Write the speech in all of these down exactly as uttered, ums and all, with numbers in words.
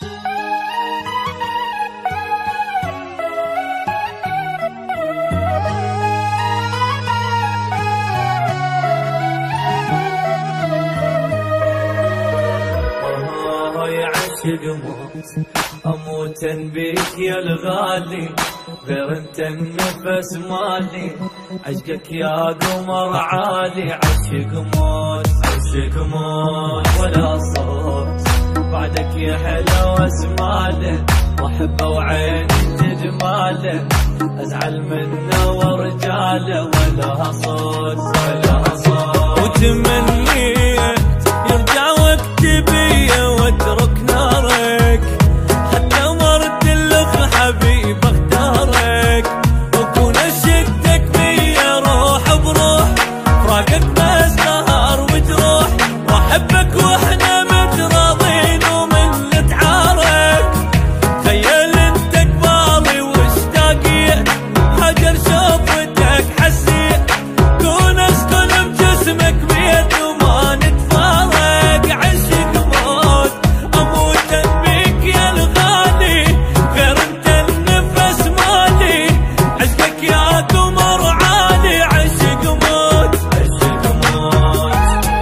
أموت بيك يا الغالي، غير انت النفس مالي، عشقك يا قمر عالي، عشق موت عشق موت ولا صوت بعدك يا حلو اسماله، واحبه وعيني تجماله، ازعل منه ورجاله ولا صوت ولا صوت. وتمنيت يرجع وقت بيا واترك نارك، حتى مرت لك حبيب اختارك، وكون عشقتك بيا روح بروح، فراقك بس نهار وتروح، واحبك واحنا متراضين ومن نتعارك، تخيل انت قبالي واشتاقي، هاجر شوفتك حسيت، كون اسكن بجسمك بيت وما نتفارق، عشق موت اموت بيك يا الغالي، غير انت النفس مالي، عشقك يا قمر عالي، عشق موت عشق موت.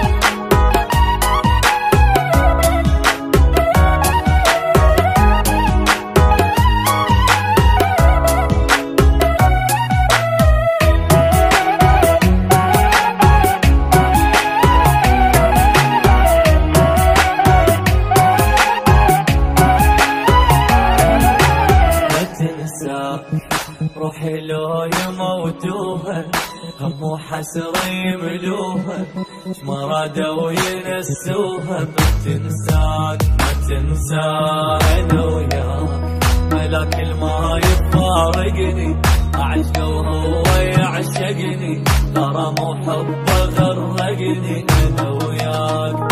روحي لو يموتوها هم وحسرة يملوها، ما رادوا ينسوها، بتنساك ما تنساك انا وياك، ملاك الما يفارقني، اعشقه وهو يعشقني، غرام وحبه غرقني انا وياك.